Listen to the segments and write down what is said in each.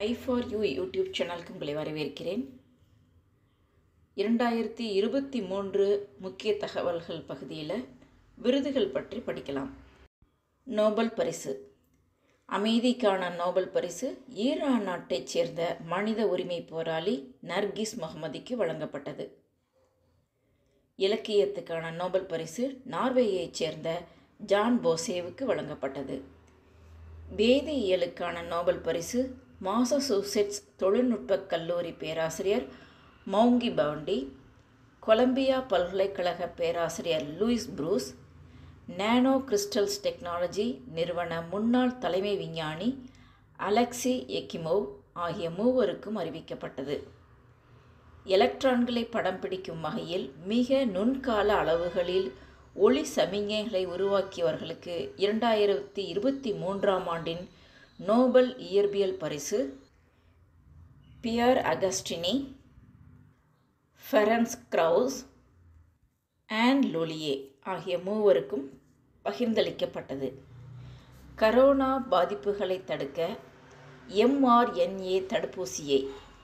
i4u YouTube சேனலுக்கு உங்களை வரவேற்கிறேன். 2023 முக்கிய தகவல்கள் பகுதியில் விருதுகள் பற்றி படிக்கலாம். நோபல் பரிசு. அமைதிக்கான நோபல் பரிசு ஈரான் நாட்டைச் சேர்ந்த மனித உரிமை போராளி நர்கிஸ் முகமதிக்கு வழங்கப்பட்டது. இலக்கியத்துக்கான நோபல் பரிசு நார்வேயைச் சேர்ந்த ஜான் போசேவுக்கு வழங்கப்பட்டது. வேதியியலுக்கான நோபல் பரிசு மாசசூசெட்ஸ் தொழில்நுட்பக் கல்லூரி பேராசிரியர் மௌங்கி பவுண்டி, கொலம்பியா பல்கலைக்கழக பேராசிரியர் Louis Brus, nano crystals technology நிறுவன முன்னாள் தலைமை விஞ்ஞானி அலெக்சி எக்கிமோவ் ஆகிய மூவருக்கும் அறிவிக்கப்பட்டது. எலக்ட்ரான்களை படம் பிடிக்கும் வகையில் மிக நுண்கால அளவுகளில் ஒளி சமிக்ஞைகளை உருவாக்கியவர்களுக்கு 2023ஆம் ஆண்டின் நோபல் இயற்பியல் பரிசு Pierre Agostini, Ferenc Krausz, Anne L'Huillier ஆகிய மூவருக்கும் பகிர்ந்தளிக்கப்பட்டது. கரோனா பாதிப்புகளை தடுக்க mRNA தடுப்பூசியை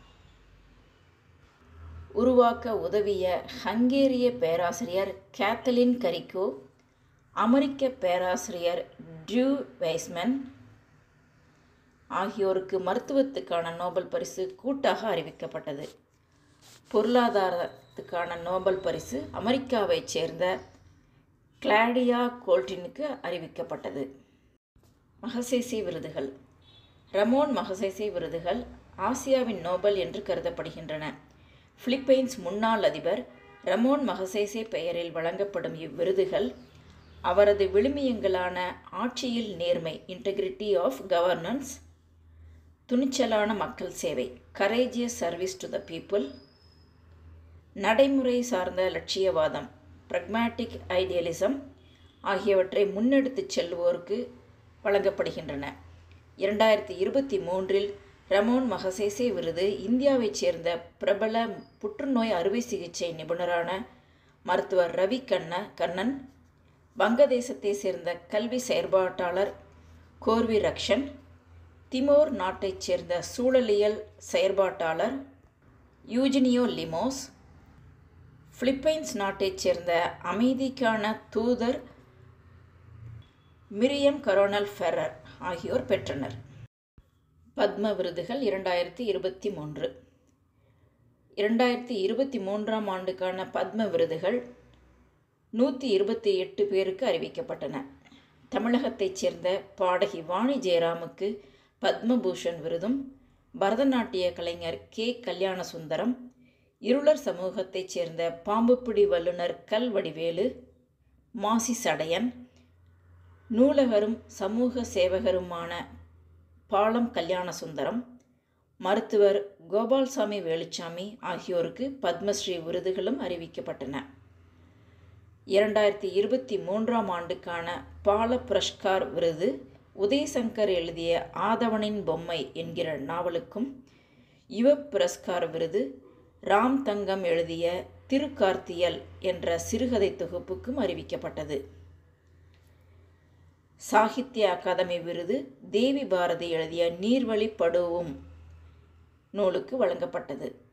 உருவாக்க உதவிய ஹங்கேரிய பேராசிரியர் கேத்தலின் கரிக்கோ, அமெரிக்க பேராசிரியர் ட்ரூ வைஸ்மேன் ஆகியோருக்கு மருத்துவத்துக்கான நோபல் பரிசு கூட்டாக அறிவிக்கப்பட்டது. பொருளாதாரத்துக்கான நோபல் பரிசு அமெரிக்காவைச் சேர்ந்த கிளாடியா கோல்டினுக்கு அறிவிக்கப்பட்டது. மகசேசே விருதுகள். ரமோன் மகசேசே விருதுகள் ஆசியாவின் நோபல் என்று கருதப்படுகின்றன. பிலிப்பைன்ஸ் முன்னாள் அதிபர் ரமோன் மகசேசே பெயரில் வழங்கப்படும் இவ்விருதுகள் அவரது விழுமியங்களான ஆட்சியில் நேர்மை இன்டெகிரிட்டி ஆஃப் கவர்னன்ஸ், துணிச்சலான மக்கள் சேவை courageous service to the people, நடைமுறை சார்ந்த லட்சியவாதம் பிரக்மேட்டிக் ஐடியலிசம் ஆகியவற்றை முன்னெடுத்துச் செல்வோருக்கு வழங்கப்படுகின்றன. 2023இல் ரமோன் மகசேசே விருது இந்தியாவைச் சேர்ந்த பிரபல புற்றுநோய் அறுவை சிகிச்சை நிபுணரான மருத்துவர் ரவி கண்ணன், வங்கதேசத்தைச் சேர்ந்த கல்வி செயற்பாட்டாளர் கோர்வி ரக்ஷன், திமோர் நாட்டைச் சேர்ந்த சூழலியல் செயற்பாட்டாளர் யூஜினியோ லிமோஸ், பிலிப்பைன்ஸ் நாட்டைச் சேர்ந்த அமைதிக்கான தூதர் மிரியம் கரோனல் ஃபெரர் ஆகியோர் பெற்றனர். பத்ம விருதுகள் 2023. 2023ஆம் ஆண்டுக்கான பத்ம விருதுகள் 128 பேருக்கு அறிவிக்கப்பட்டன. தமிழகத்தைச் சேர்ந்த பாடகி வாணி ஜெயராமுக்கு பத்மபூஷன் விருதும், பரதநாட்டிய கலைஞர் கே. கல்யாணசுந்தரம், இருளர் சமூகத்தைச் சேர்ந்த பாம்புப்பிடி வல்லுநர் கல் வடிவேலு, மாசி சடையன், நூலகரும் சமூக சேவகருமான பாலம் கல்யாணசுந்தரம், மருத்துவர் கோபால்சாமி வேலுச்சாமி ஆகியோருக்கு பத்மஸ்ரீ விருதுகளும் அறிவிக்கப்பட்டன. 2023ஆம் ஆண்டுக்கான பால புரஸ்கார் விருது உதயசங்கர் எழுதிய ஆதவனின் பொம்மை என்கிற நாவலுக்கும், யுவ புரஸ்கார் விருது ராம் தங்கம் எழுதிய திருக்கார்த்தியல் என்ற சிறுகதை தொகுப்புக்கும் அறிவிக்கப்பட்டது. சாகித்ய அகாதமி விருது தேவி பாரதி எழுதிய நீர்வழி படுவும் நூலுக்கு வழங்கப்பட்டது.